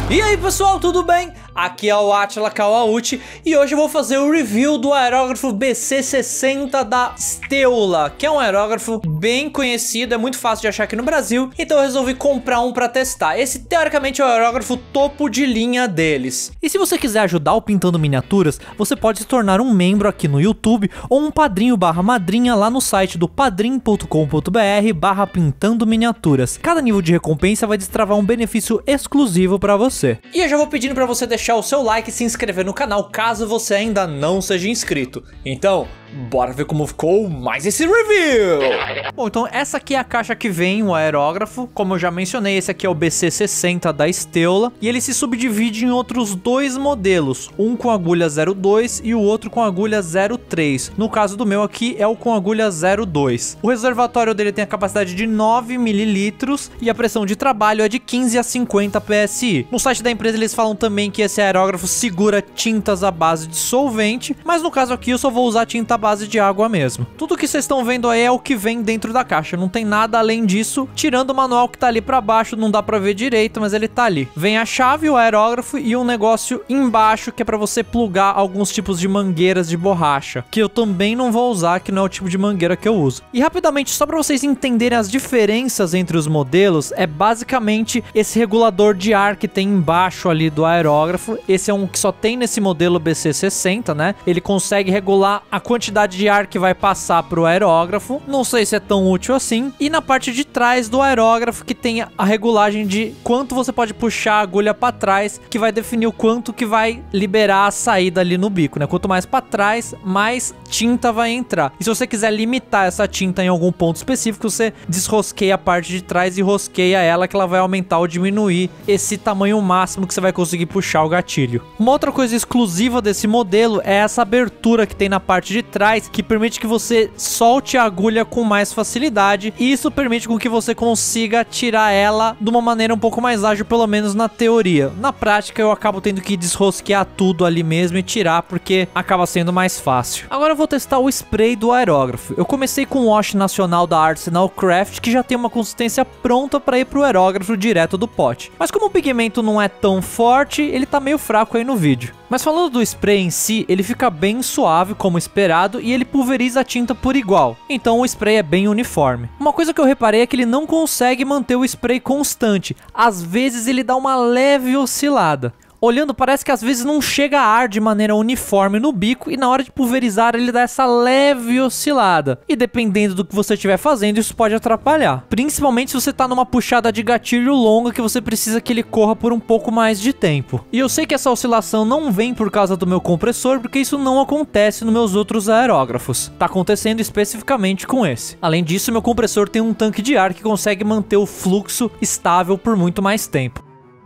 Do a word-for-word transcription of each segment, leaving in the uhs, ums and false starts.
E aí pessoal, tudo bem? Aqui é o Atila Kawauchi e hoje eu vou fazer o review do aerógrafo B C sessenta da Steula, que é um aerógrafo bem conhecido, é muito fácil de achar aqui no Brasil, então eu resolvi comprar um para testar. Esse teoricamente é o aerógrafo topo de linha deles. E se você quiser ajudar o Pintando Miniaturas, você pode se tornar um membro aqui no YouTube ou um padrinho barra madrinha lá no site do padrim ponto com ponto br barra Pintando Miniaturas. Cada nível de recompensa vai destravar um benefício exclusivo para você. E eu já vou pedindo para você deixar o seu like e se inscrever no canal caso você ainda não seja inscrito. Então, bora ver como ficou mais esse review! Bom, então essa aqui é a caixa que vem o aerógrafo. Como eu já mencionei, esse aqui é o B C sessenta da Steula. E ele se subdivide em outros dois modelos. Um com agulha zero dois e o outro com agulha zero três. No caso do meu aqui é o com agulha zero dois. O reservatório dele tem a capacidade de nove mililitros e a pressão de trabalho é de quinze a cinquenta P S I. No site da empresa eles falam também que esse aerógrafo segura tintas à base de solvente, mas no caso aqui eu só vou usar tinta à base de água mesmo. Tudo que vocês estão vendo aí é o que vem dentro da caixa, não tem nada além disso, tirando o manual que tá ali pra baixo, não dá pra ver direito, mas ele tá ali. Vem a chave, o aerógrafo e um negócio embaixo que é pra você plugar alguns tipos de mangueiras de borracha, que eu também não vou usar, que não é o tipo de mangueira que eu uso. E rapidamente, só pra vocês entenderem as diferenças entre os modelos, é basicamente esse regulador de ar que tem embaixo ali do aerógrafo. Esse é um que só tem nesse modelo B C sessenta, né? Ele consegue regular a quantidade de ar que vai passar pro aerógrafo. Não sei se é tão útil assim. E na parte de trás do aerógrafo que tem a regulagem de quanto você pode puxar a agulha para trás, que vai definir o quanto que vai liberar a saída ali no bico, né? Quanto mais para trás, mais tinta vai entrar. E se você quiser limitar essa tinta em algum ponto específico, você desrosqueia a parte de trás e rosqueia ela, que ela vai aumentar ou diminuir esse tamanho máximo que você vai conseguir puxar o gatilho. Uma outra coisa exclusiva desse modelo é essa abertura que tem na parte de trás, que permite que você solte a agulha com mais facilidade, e isso permite com que você consiga tirar ela de uma maneira um pouco mais ágil, pelo menos na teoria. Na prática eu acabo tendo que desrosquear tudo ali mesmo e tirar, porque acaba sendo mais fácil. Agora eu vou testar o spray do aerógrafo. Eu comecei com o wash nacional da Arsenal Craft, que já tem uma consistência pronta para ir pro aerógrafo direto do pote. Mas como o pigmento não é tão forte, ele tá meio fraco aí no vídeo. Mas falando do spray em si, ele fica bem suave como esperado e ele pulveriza a tinta por igual. Então o spray é bem uniforme. Uma coisa que eu reparei é que ele não consegue manter o spray constante. Às vezes ele dá uma leve oscilada. Olhando, parece que às vezes não chega a ar de maneira uniforme no bico e na hora de pulverizar ele dá essa leve oscilada. E dependendo do que você estiver fazendo, isso pode atrapalhar. Principalmente se você está numa puxada de gatilho longa que você precisa que ele corra por um pouco mais de tempo. E eu sei que essa oscilação não vem por causa do meu compressor, porque isso não acontece nos meus outros aerógrafos. Tá acontecendo especificamente com esse. Além disso, meu compressor tem um tanque de ar que consegue manter o fluxo estável por muito mais tempo.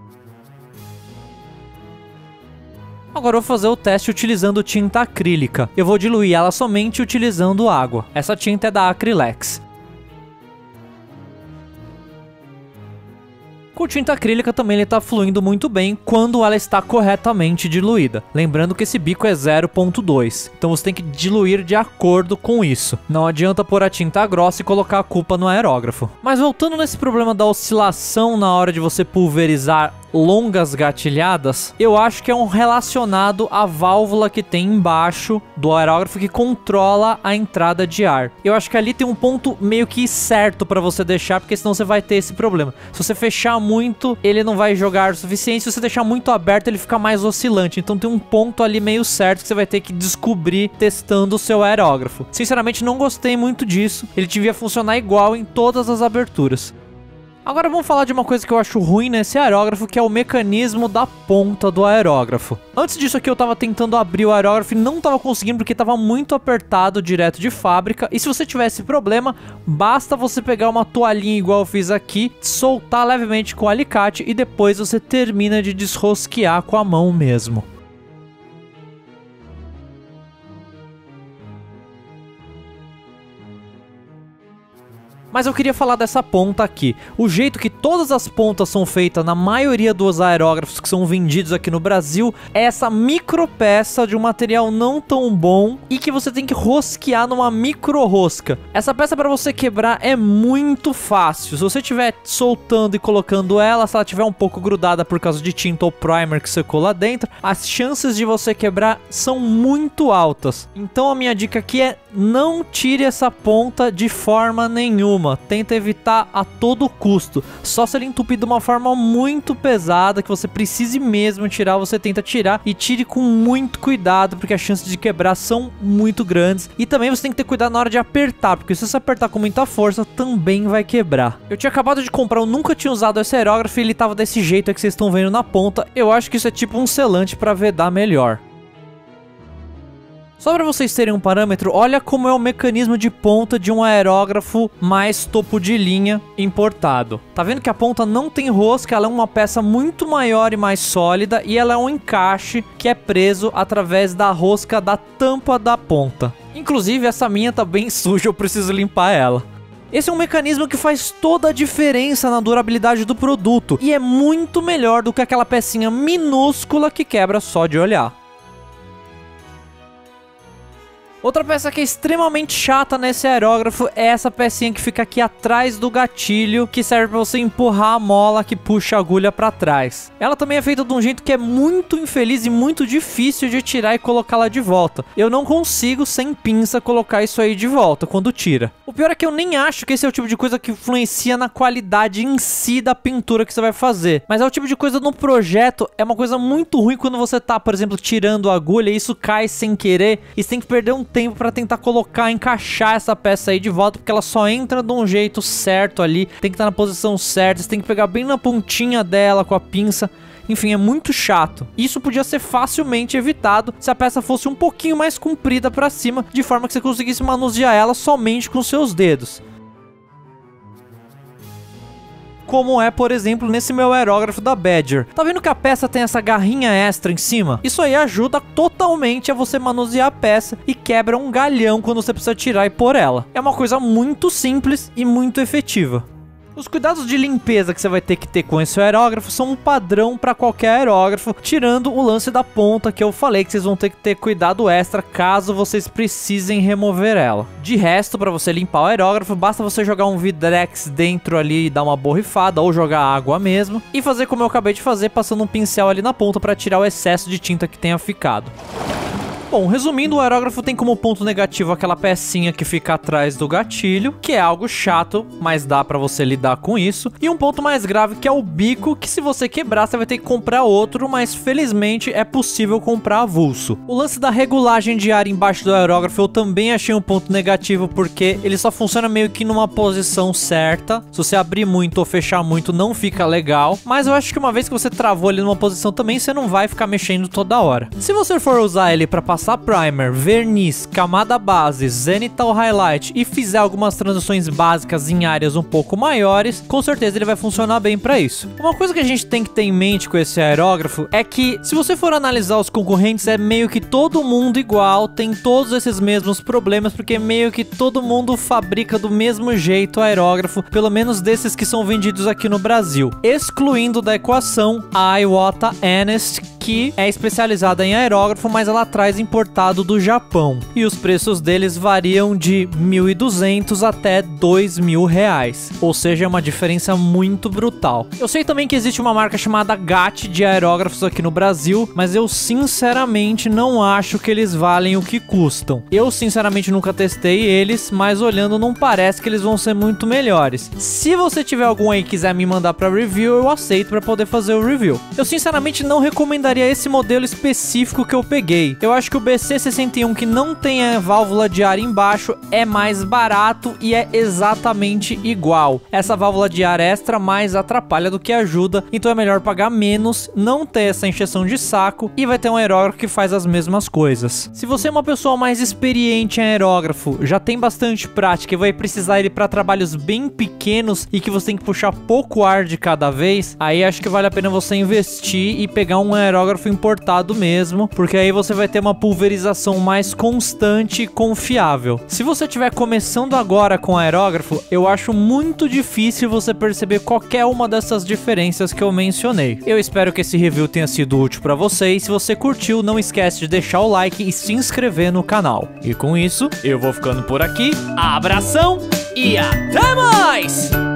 Agora eu vou fazer o teste utilizando tinta acrílica. Eu vou diluir ela somente utilizando água. Essa tinta é da Acrylex. Com tinta acrílica também ele está fluindo muito bem quando ela está corretamente diluída. Lembrando que esse bico é zero ponto dois, então você tem que diluir de acordo com isso. Não adianta pôr a tinta grossa e colocar a culpa no aerógrafo. Mas voltando nesse problema da oscilação na hora de você pulverizar longas gatilhadas, eu acho que é um relacionado à válvula que tem embaixo do aerógrafo que controla a entrada de ar. Eu acho que ali tem um ponto meio que certo para você deixar, porque senão você vai ter esse problema. Se você fechar muito, ele não vai jogar o suficiente. Se você deixar muito aberto, ele fica mais oscilante. Então tem um ponto ali meio certo que você vai ter que descobrir testando o seu aerógrafo. Sinceramente, não gostei muito disso. Ele devia funcionar igual em todas as aberturas. Agora vamos falar de uma coisa que eu acho ruim nesse aerógrafo, que é o mecanismo da ponta do aerógrafo. Antes disso aqui eu tava tentando abrir o aerógrafo e não tava conseguindo porque tava muito apertado direto de fábrica. E se você tiver esse problema, basta você pegar uma toalhinha igual eu fiz aqui, soltar levemente com o alicate e depois você termina de desrosquear com a mão mesmo. Mas eu queria falar dessa ponta aqui. O jeito que todas as pontas são feitas na maioria dos aerógrafos que são vendidos aqui no Brasil é essa micro peça de um material não tão bom e que você tem que rosquear numa micro rosca. Essa peça para você quebrar é muito fácil. Se você estiver soltando e colocando ela, se ela estiver um pouco grudada por causa de tinta ou primer que secou lá dentro, as chances de você quebrar são muito altas. Então a minha dica aqui é: não tire essa ponta de forma nenhuma. Tenta evitar a todo custo. Só se ele entupir de uma forma muito pesada, que você precise mesmo tirar, você tenta tirar, e tire com muito cuidado, porque as chances de quebrar são muito grandes. E também você tem que ter cuidado na hora de apertar, porque se você apertar com muita força, também vai quebrar. Eu tinha acabado de comprar, eu nunca tinha usado esse aerógrafo e ele tava desse jeito aí que vocês estão vendo na ponta. Eu acho que isso é tipo um selante para vedar melhor. Só para vocês terem um parâmetro, olha como é o mecanismo de ponta de um aerógrafo mais topo de linha importado. Tá vendo que a ponta não tem rosca, ela é uma peça muito maior e mais sólida, e ela é um encaixe que é preso através da rosca da tampa da ponta. Inclusive essa minha tá bem suja, eu preciso limpar ela. Esse é um mecanismo que faz toda a diferença na durabilidade do produto e é muito melhor do que aquela pecinha minúscula que quebra só de olhar. Outra peça que é extremamente chata nesse aerógrafo é essa pecinha que fica aqui atrás do gatilho, que serve para você empurrar a mola que puxa a agulha para trás. Ela também é feita de um jeito que é muito infeliz e muito difícil de tirar e colocar lá de volta. Eu não consigo, sem pinça, colocar isso aí de volta quando tira. O pior é que eu nem acho que esse é o tipo de coisa que influencia na qualidade em si da pintura que você vai fazer. Mas é o tipo de coisa no projeto, é uma coisa muito ruim quando você tá, por exemplo, tirando a agulha e isso cai sem querer e você tem que perder um tempo para tentar colocar, encaixar essa peça aí de volta, porque ela só entra de um jeito certo ali, tem que estar na posição certa, você tem que pegar bem na pontinha dela com a pinça. Enfim, é muito chato. Isso podia ser facilmente evitado se a peça fosse um pouquinho mais comprida para cima, de forma que você conseguisse manusear ela somente com seus dedos. Como é, por exemplo, nesse meu aerógrafo da Badger. Tá vendo que a peça tem essa garrinha extra em cima? Isso aí ajuda totalmente a você manusear a peça e quebra um galhão quando você precisa tirar e pôr ela. É uma coisa muito simples e muito efetiva. Os cuidados de limpeza que você vai ter que ter com esse aerógrafo são um padrão para qualquer aerógrafo, tirando o lance da ponta que eu falei que vocês vão ter que ter cuidado extra caso vocês precisem remover ela. De resto, para você limpar o aerógrafo, basta você jogar um Vidrex dentro ali e dar uma borrifada, ou jogar água mesmo, e fazer como eu acabei de fazer, passando um pincel ali na ponta para tirar o excesso de tinta que tenha ficado. Bom, resumindo, o aerógrafo tem como ponto negativo aquela pecinha que fica atrás do gatilho, que é algo chato, mas dá pra você lidar com isso. E um ponto mais grave, que é o bico, que se você quebrar, você vai ter que comprar outro, mas felizmente é possível comprar avulso. O lance da regulagem de ar embaixo do aerógrafo eu também achei um ponto negativo, porque ele só funciona meio que numa posição certa. Se você abrir muito ou fechar muito, não fica legal. Mas eu acho que uma vez que você travou ele numa posição também, você não vai ficar mexendo toda hora. Se você for usar ele pra passar primer, verniz, camada base, zenithal highlight e fizer algumas transições básicas em áreas um pouco maiores, com certeza ele vai funcionar bem para isso. Uma coisa que a gente tem que ter em mente com esse aerógrafo é que, se você for analisar os concorrentes, é meio que todo mundo igual, tem todos esses mesmos problemas, porque meio que todo mundo fabrica do mesmo jeito o aerógrafo, pelo menos desses que são vendidos aqui no Brasil, excluindo da equação a Iwata Honest, que é especializada em aerógrafo, mas ela traz importado do Japão. E os preços deles variam de mil e duzentos até dois mil reais. Ou seja, é uma diferença muito brutal. Eu sei também que existe uma marca chamada G A T de aerógrafos aqui no Brasil, mas eu sinceramente não acho que eles valem o que custam. Eu sinceramente nunca testei eles, mas olhando não parece que eles vão ser muito melhores. Se você tiver algum aí que quiser me mandar para review, eu aceito para poder fazer o review. Eu sinceramente não recomendaria esse modelo específico que eu peguei. Eu acho que o B C sessenta e um, que não tem a válvula de ar embaixo, é mais barato e é exatamente igual. Essa válvula de ar extra mais atrapalha do que ajuda, então é melhor pagar menos, não ter essa encheção de saco e vai ter um aerógrafo que faz as mesmas coisas. Se você é uma pessoa mais experiente em aerógrafo, já tem bastante prática e vai precisar ele para trabalhos bem pequenos e que você tem que puxar pouco ar de cada vez, aí acho que vale a pena você investir e pegar um aerógrafo aerógrafo importado mesmo, porque aí você vai ter uma pulverização mais constante e confiável. Se você estiver começando agora com aerógrafo, eu acho muito difícil você perceber qualquer uma dessas diferenças que eu mencionei. Eu espero que esse review tenha sido útil para você, e se você curtiu, não esquece de deixar o like e se inscrever no canal. E com isso, eu vou ficando por aqui, abração e até mais!